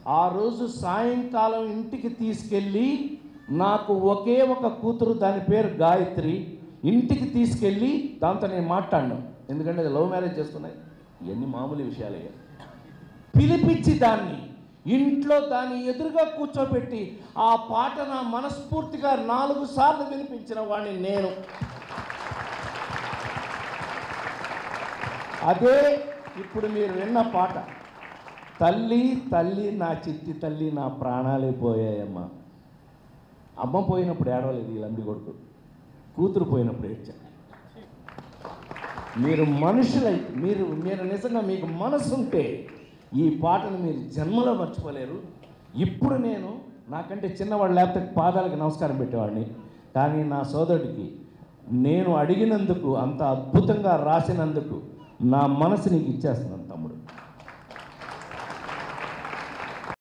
ఆ రోజు సాయంకాలం ఇంటికి తీసుకెళ్ళి నాకు ఒకే ఒక కూతురు, దాని పేరు గాయత్రి, ఇంటికి తీసుకెళ్ళి దాంతో నేను మాట్లాడినాను. ఎందుకంటే అది లవ్ మ్యారేజ్ చేసుకున్నాయి, ఇవన్నీ మామూలు విషయాలే. పిలిపించి దాన్ని ఇంట్లో దాన్ని ఎదురుగా కూర్చోబెట్టి ఆ పాట నా మనస్ఫూర్తిగా 4 సార్లు వినిపించిన వాడిని నేను. అదే ఇప్పుడు మీరు విన్న పాట. తల్లి తల్లి నా చిట్టి తల్లి, నా ప్రాణాలే పోయాయమ్మా. అమ్మ పోయినప్పుడు ఏడవలేదు ఈ లంబి కొడుకు, కూతురు పోయినప్పుడు ఏడ్చా. మీరు మనుషులై మీరు నిజంగా మీకు మనసు ఉంటే ఈ పాటను మీరు జన్మలో మర్చిపోలేరు. ఇప్పుడు నేను నాకంటే చిన్నవాడు లేకపోతే పాదాలకు నమస్కారం పెట్టేవాడిని, కానీ నా సోదరుడికి నేను అడిగినందుకు, అంత అద్భుతంగా రాసినందుకు నా మనసు నీకు ఇచ్చేస్తున్నాను.